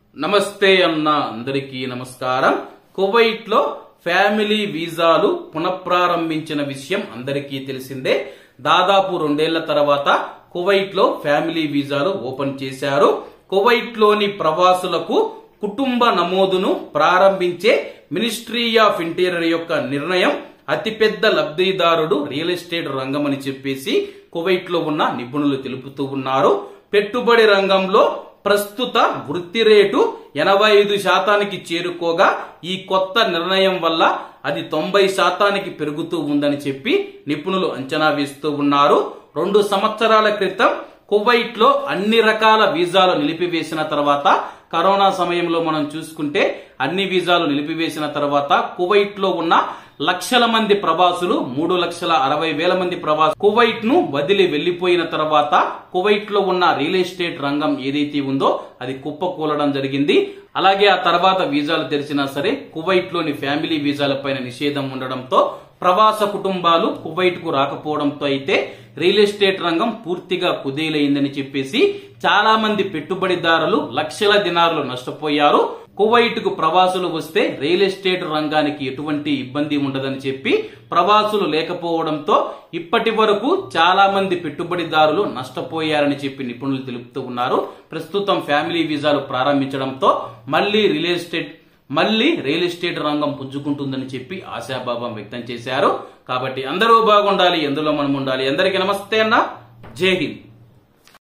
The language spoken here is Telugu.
నమస్తే అన్న అందరికీ నమస్కారం. కువైట్ లో ఫ్యామిలీ వీసాలు పునఃప్రారంభించిన విషయం అందరికీ తెలిసిందే. దాదాపు 2 ఏళ్ల తర్వాత కువైట్ లో ఫ్యామిలీ వీసాలు ఓపెన్ చేశారు. కువైట్ లోని ప్రవాసులకు కుటుంబ నమోదును ప్రారంభించే మినిస్ట్రీ ఆఫ్ ఇంటీరియర్ యొక్క నిర్ణయం అతిపెద్ద లబ్ధిదారుడు రియల్ ఎస్టేట్ రంగం అని చెప్పేసి కువైట్ లో ఉన్న నిపుణులు తెలుపుతూ ఉన్నారు. పెట్టుబడి రంగంలో ప్రస్తుత వృద్ధి రేటు 85% చేరుకోగా ఈ కొత్త నిర్ణయం వల్ల అది 90% పెరుగుతూ ఉందని చెప్పి నిపుణులు అంచనా వేస్తూ ఉన్నారు. 2 సంవత్సరాల క్రితం కువైట్ లో అన్ని రకాల వీసాలు నిలిపివేసిన తర్వాత, కరోనా సమయంలో మనం చూసుకుంటే అన్ని వీసాలు నిలిపివేసిన తర్వాత కువైట్ లో ఉన్న లక్షల మంది ప్రవాసులు 3,60,000 మంది ప్రవాసులు కువైట్ ను వదిలి వెళ్లిపోయిన తర్వాత కువైట్ లో ఉన్న రియల్ ఎస్టేట్ రంగం ఏదైతే ఉందో అది కుప్పకూలడం జరిగింది. అలాగే ఆ తర్వాత వీసాలు తెరిచినా సరే కువైట్ లోని ఫ్యామిలీ వీసాల పైన నిషేధం ఉండడంతో ప్రవాస కుటుంబాలు కువైట్ కు రాకపోవడంతో అయితే రియల్ ఎస్టేట్ రంగం పూర్తిగా కుదేలైందని చెప్పేసి చాలా మంది పెట్టుబడిదారులు లక్షల దినార్లు నష్టపోయారు. కువైట్ కు ప్రవాసులు వస్తే రియల్ ఎస్టేట్ రంగానికి ఎటువంటి ఇబ్బంది ఉండదని చెప్పి ప్రవాసులు లేకపోవడంతో ఇప్పటి వరకు చాలా మంది పెట్టుబడిదారులు నష్టపోయారని చెప్పి నిపుణులు తెలుపుతూ ఉన్నారు. ప్రస్తుతం ఫ్యామిలీ వీసాలు ప్రారంభించడంతో మళ్లీ రియల్ ఎస్టేట్ రంగం పుంజుకుంటుందని చెప్పి ఆశాభావం వ్యక్తం చేశారు. కాబట్టి అందరూ బాగుండాలి, ఎందులో మనం ఉండాలి. అందరికీ నమస్తే అన్న, జై హింద్.